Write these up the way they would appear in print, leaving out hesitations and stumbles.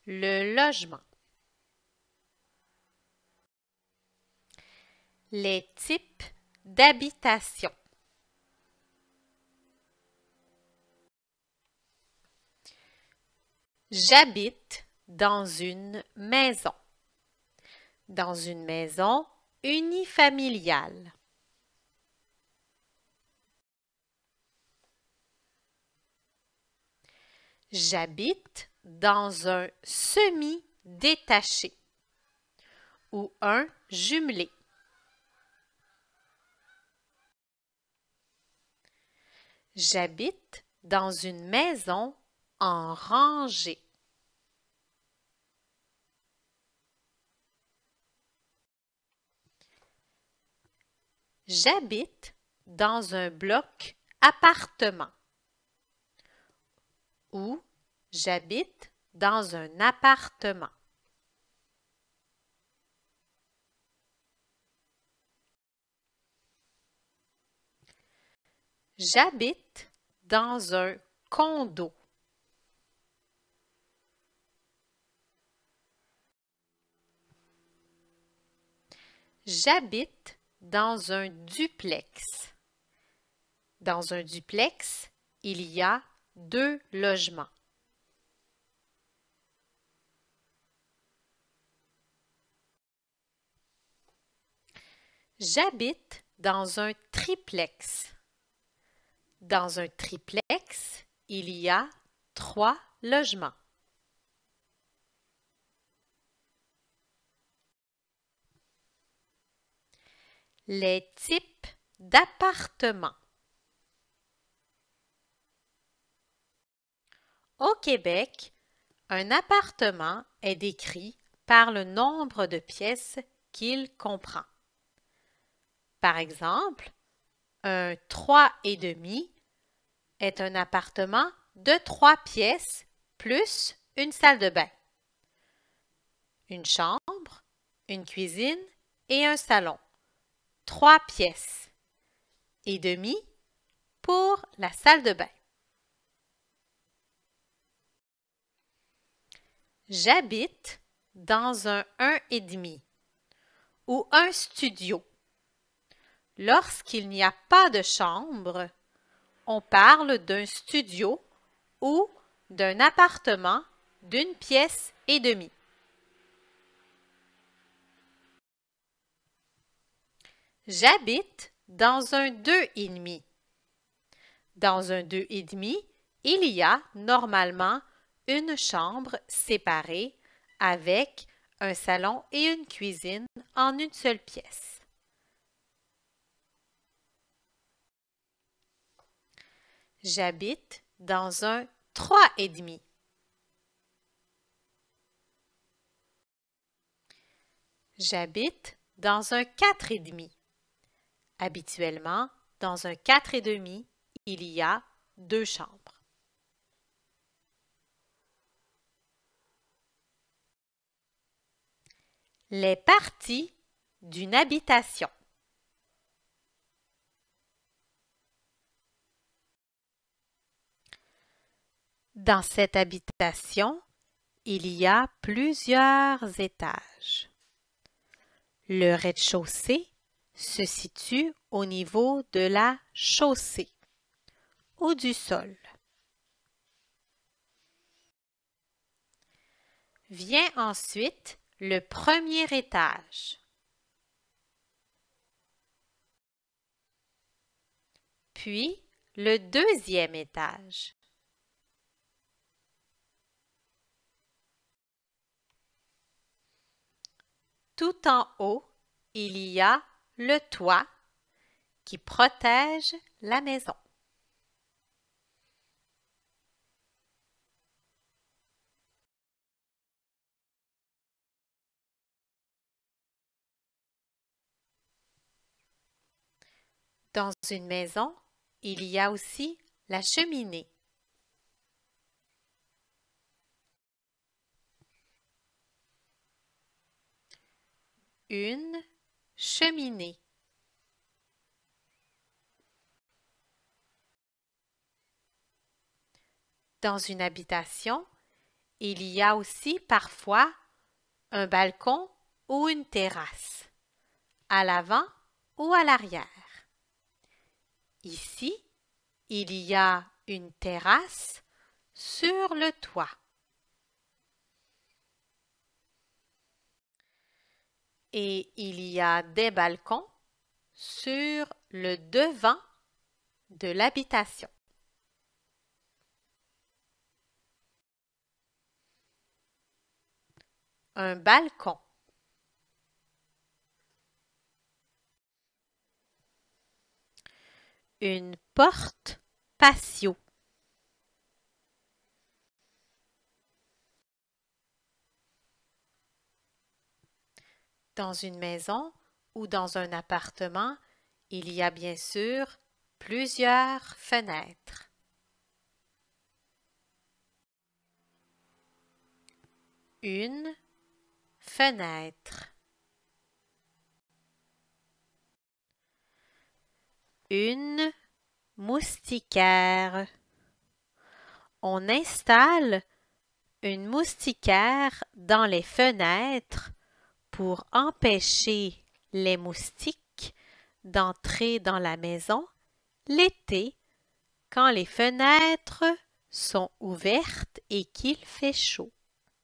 Le logement. Les types d'habitation. J'habite dans une maison. Dans une maison unifamiliale. J'habite dans un semi-détaché ou un jumelé. J'habite dans une maison en rangée. J'habite dans un bloc appartement ou j'habite dans un appartement. J'habite dans un condo. J'habite dans un duplex. Dans un duplex, il y a 2 logements. J'habite dans un triplex. Dans un triplex, il y a 3 logements. Les types d'appartements. Au Québec, un appartement est décrit par le nombre de pièces qu'il comprend. Par exemple, un 3,5 est un appartement de 3 pièces plus une salle de bain, une chambre, une cuisine et un salon. 3 pièces et demi pour la salle de bain. J'habite dans un 1,5 ou un studio. Lorsqu'il n'y a pas de chambre, on parle d'un studio ou d'un appartement d'une pièce et demie. J'habite dans un 2,5. Dans un 2,5, il y a normalement une chambre séparée avec un salon et une cuisine en une seule pièce. J'habite dans un 3,5. J'habite dans un 4,5. Habituellement, dans un 4,5, il y a 2 chambres. Les parties d'une habitation. Dans cette habitation, il y a plusieurs étages. Le rez-de-chaussée se situe au niveau de la chaussée ou du sol. Vient ensuite le premier étage. Puis le deuxième étage. Tout en haut, il y a le toit qui protège la maison. Dans une maison, il y a aussi la cheminée. Une cheminée. Dans une habitation, Il y a aussi parfois un balcon ou une terrasse, à l'avant ou à l'arrière. Ici, il y a une terrasse sur le toit. Et il y a des balcons sur le devant de l'habitation. Un balcon. Une porte patio. Dans une maison ou dans un appartement, il y a bien sûr plusieurs fenêtres. Une fenêtre. Une moustiquaire. On installe une moustiquaire dans les fenêtres pour empêcher les moustiques d'entrer dans la maison l'été quand les fenêtres sont ouvertes et qu'il fait chaud.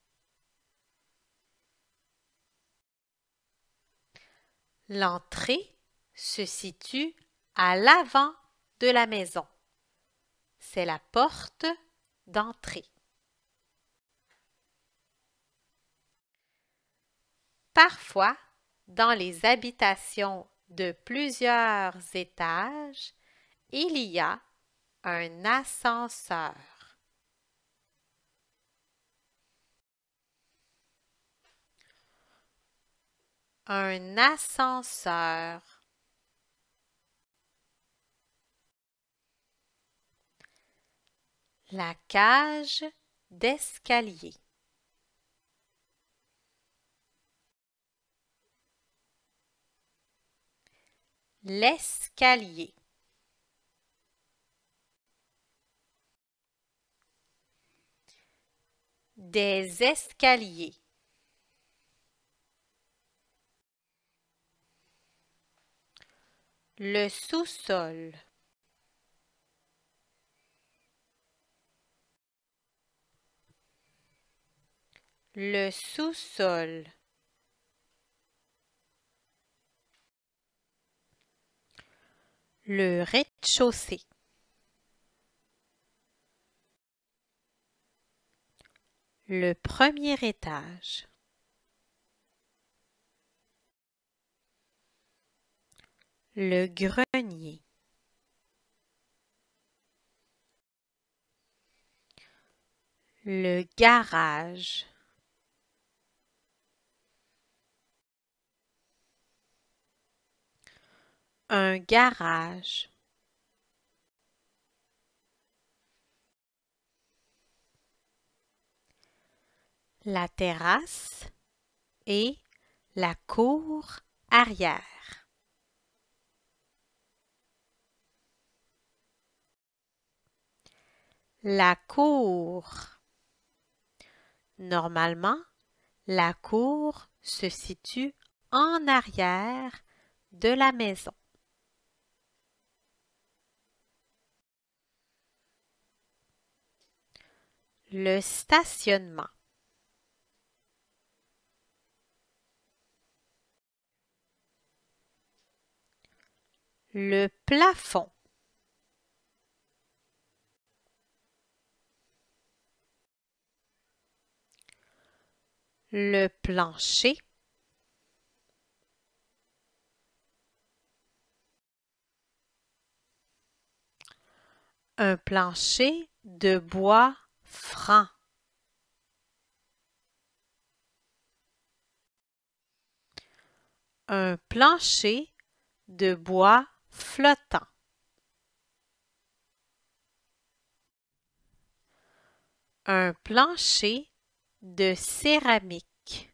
L'entrée se situe à l'avant de la maison. C'est la porte d'entrée. Parfois, dans les habitations de plusieurs étages, il y a un ascenseur. Un ascenseur. La cage d'escalier. L'escalier. Des escaliers. Le sous-sol. Le sous-sol. Le rez-de-chaussée. Le premier étage. Le grenier. Le garage. Un garage. La terrasse et la cour arrière. La cour. Normalement, la cour se situe en arrière de la maison. Le stationnement. Le plafond. Le plancher. Un plancher de bois franc. Un plancher de bois flottant. Un plancher de céramique.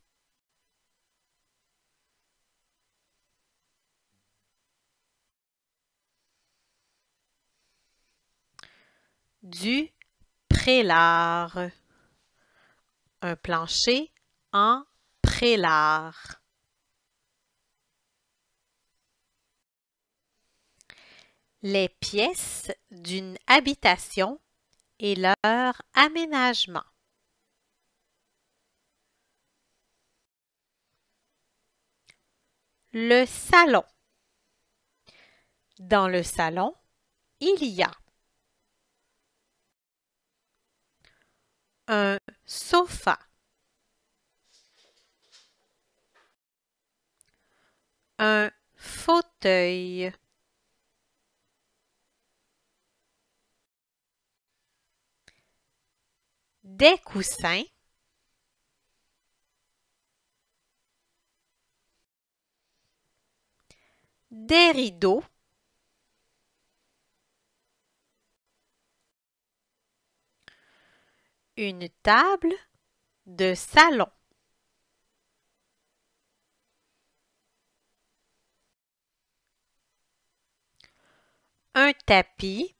Du prélard. un plancher en prélard. Les pièces d'une habitation et leur aménagement. Le salon. Dans le salon, il y a un sofa, un fauteuil, des coussins, des rideaux, une table de salon, un tapis,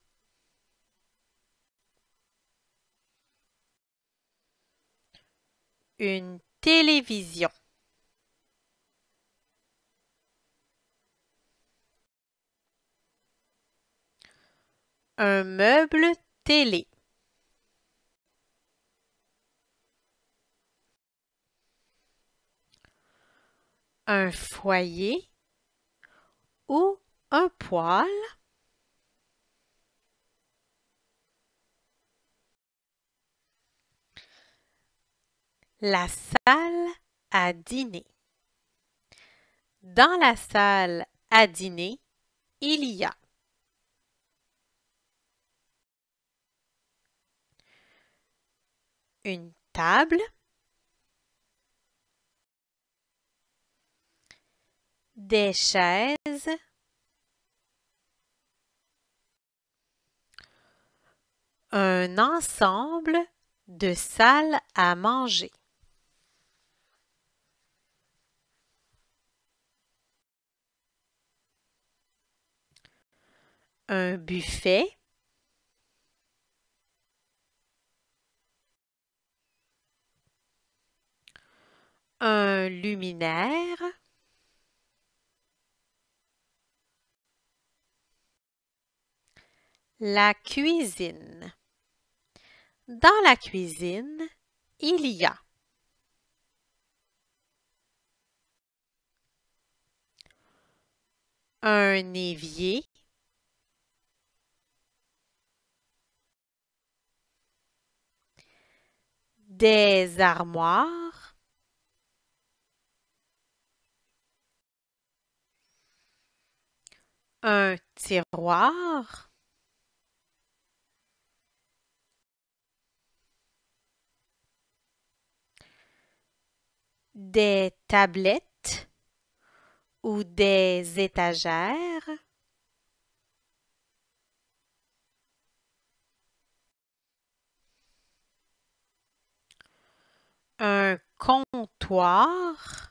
une télévision, un meuble télé, un foyer ou un poêle, la salle à dîner. Dans la salle à dîner, il y a une table, des chaises, un ensemble de salles à manger, un buffet, un luminaire, la cuisine. Dans la cuisine, il y a un évier, des armoires, un tiroir, des tablettes ou des étagères, un comptoir,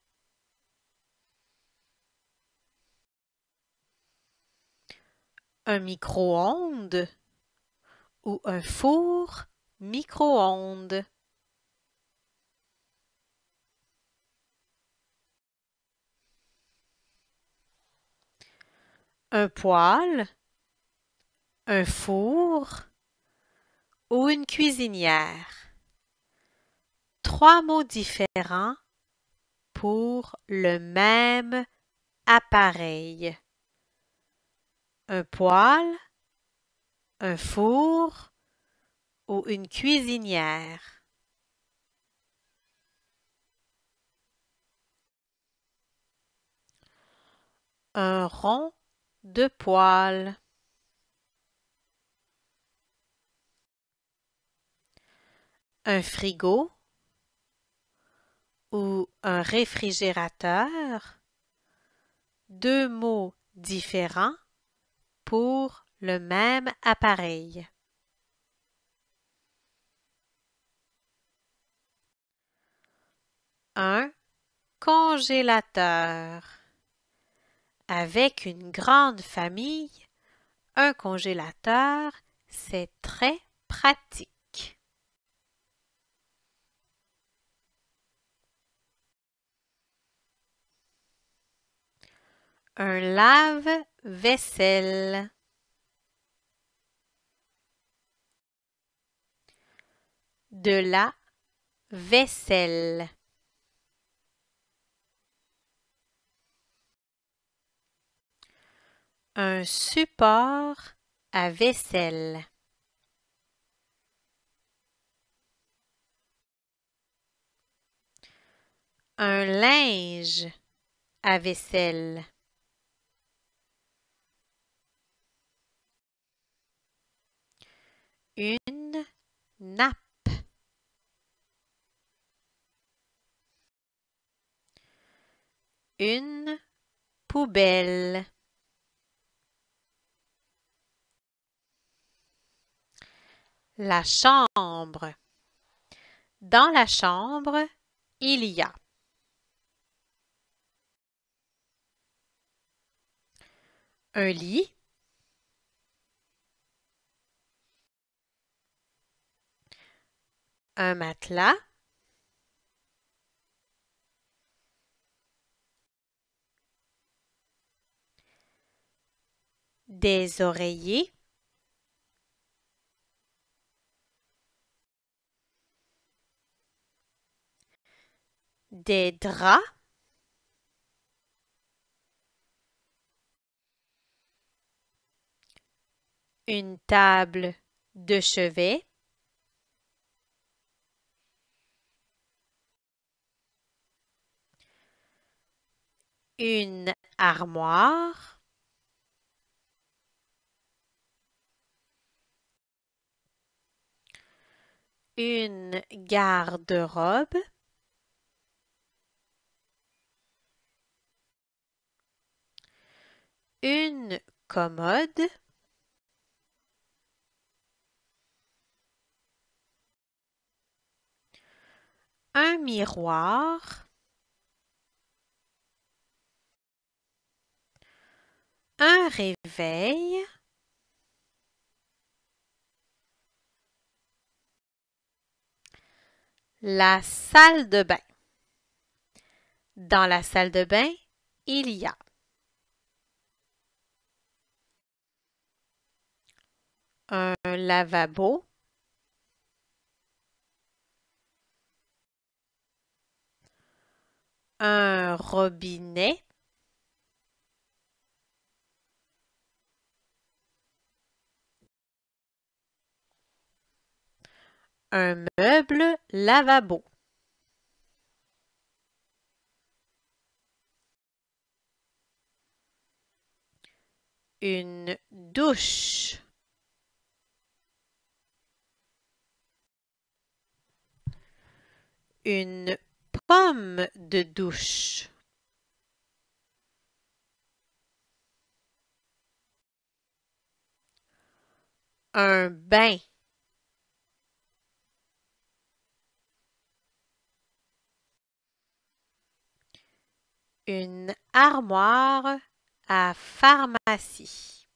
un micro-ondes ou un four micro-ondes, un poêle, un four ou une cuisinière. 3 mots différents pour le même appareil. Un poêle, un four ou une cuisinière. Un rond de poêle. Un frigo ou un réfrigérateur. 2 mots différents pour le même appareil. Un congélateur. Avec une grande famille, un congélateur, c'est très pratique. Un lave-vaisselle. De la vaisselle. Un support à vaisselle. Un linge à vaisselle. Une nappe. Une poubelle. La chambre. Dans la chambre, il y a un lit, un matelas, des oreillers, des draps, une table de chevet, une armoire, une garde-robe, une commode, un miroir, un réveil, la salle de bain. Dans la salle de bain, il y a un lavabo, un robinet, un meuble lavabo, une douche, une pomme de douche, un bain, une armoire à pharmacie,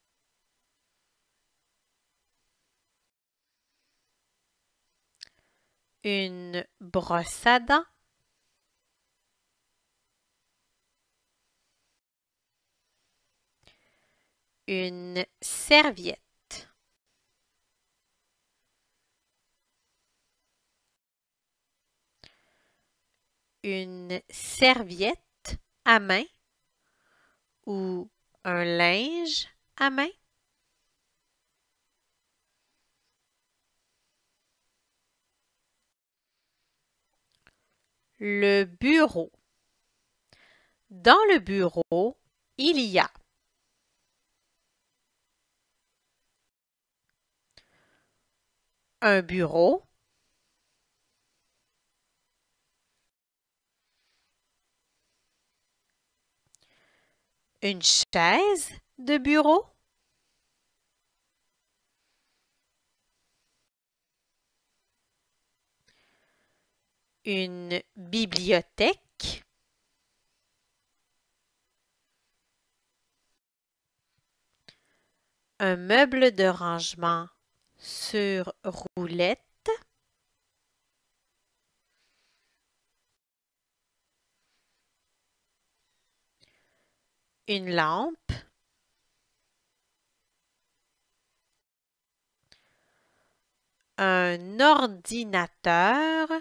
une brosse à dents, une serviette, une serviette à main ou un linge à main, le bureau. Dans le bureau, il y a un bureau, une chaise de bureau, une bibliothèque, un meuble de rangement sur roulette, une lampe, un ordinateur,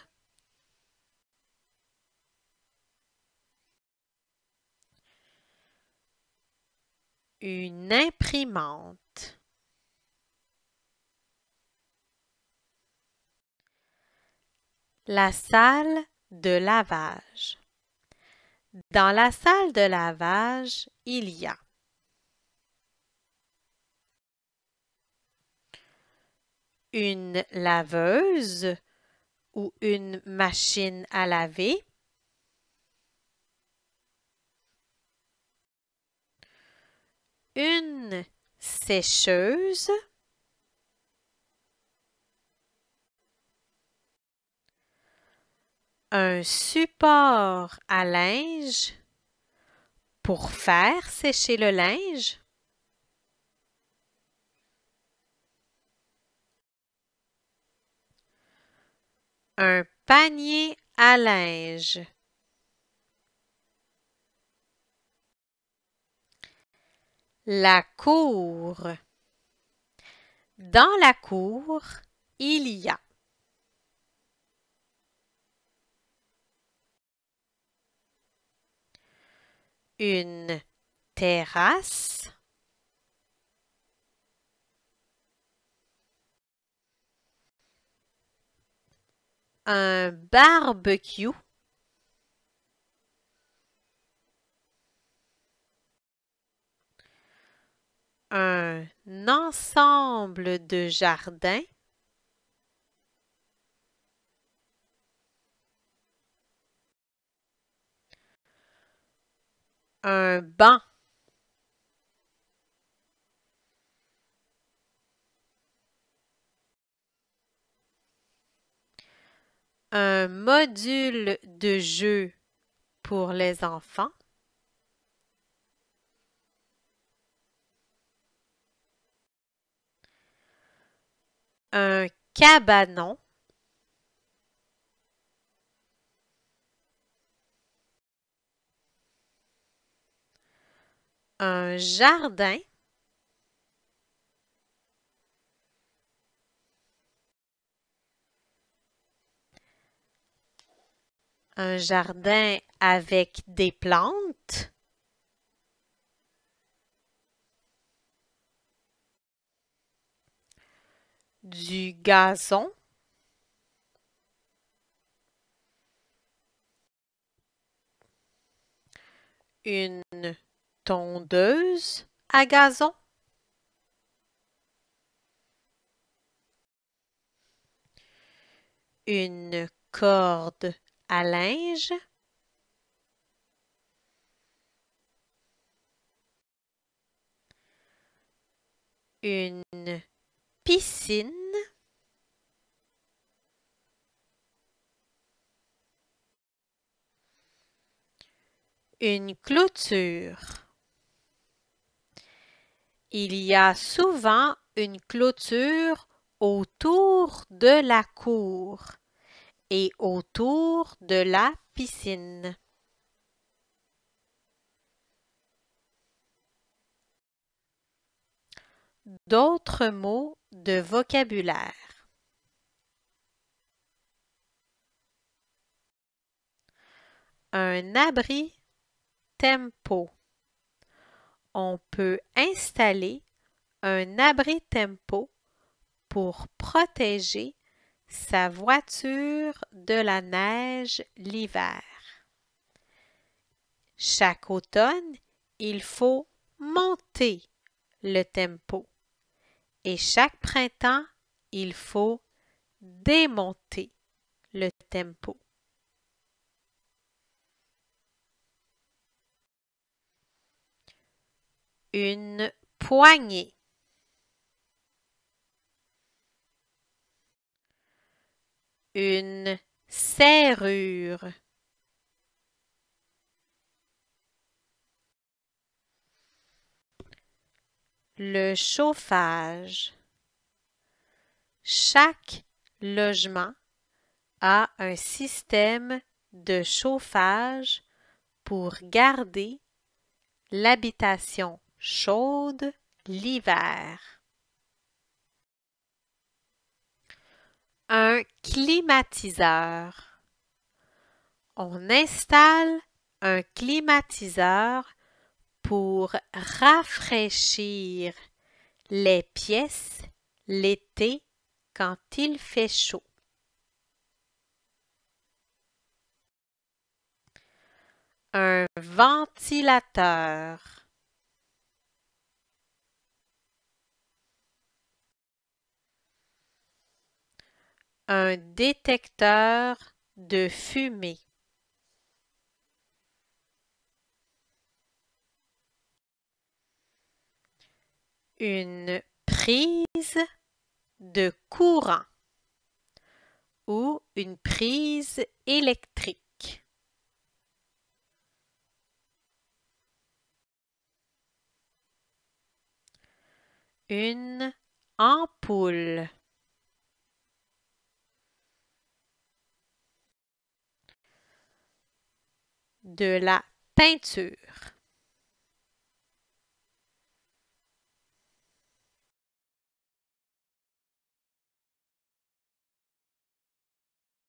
une imprimante. La salle de lavage. Dans la salle de lavage, il y a une laveuse ou une machine à laver, une sécheuse, un support à linge pour faire sécher le linge, un panier à linge, la cour. Dans la cour, il y a une terrasse, un barbecue, un ensemble de jardins, un banc, un module de jeu pour les enfants, un cabanon, un jardin, un jardin avec des plantes, du gazon, une tondeuse à gazon, une corde à linge, une piscine, une clôture. Il y a souvent une clôture autour de la cour et autour de la piscine. D'autres mots de vocabulaire. Un abri tempo. On peut installer un abri tempo pour protéger sa voiture de la neige l'hiver. Chaque automne, il faut monter le tempo et chaque printemps, il faut démonter le tempo. Une poignée. Une serrure. Le chauffage. Chaque logement a un système de chauffage pour garder l'habitation chaude l'hiver. Un climatiseur. On installe un climatiseur pour rafraîchir les pièces l'été quand il fait chaud. Un ventilateur. Un détecteur de fumée. Une prise de courant ou une prise électrique. Une ampoule. De la peinture.